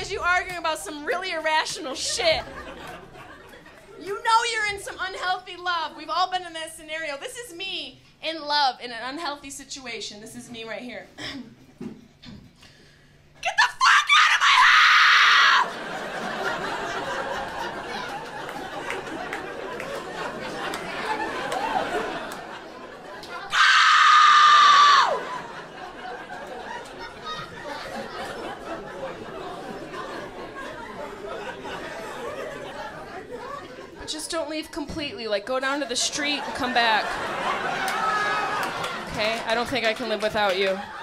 find you arguing about some really irrational shit. You know you're in some unhealthy love. We've all been in that scenario. This is me in love in an unhealthy situation. This is me right here. Get the fuck out of my house! Just don't leave completely. Like, go down to the street and come back. Okay? I don't think I can live without you.